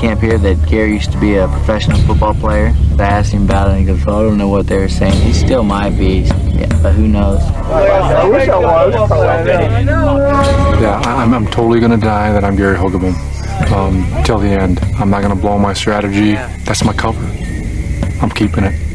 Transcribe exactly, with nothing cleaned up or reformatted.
camp here that Gary used to be a professional football player. I asked him about it and he goes, well, I don't know what they were saying. He still might be, yeah, but who knows? I wish I was. Yeah, I'm, I'm totally going to deny that I'm Gary Hogeman um, till the end. I'm not going to blow my strategy. That's my cover. I'm keeping it.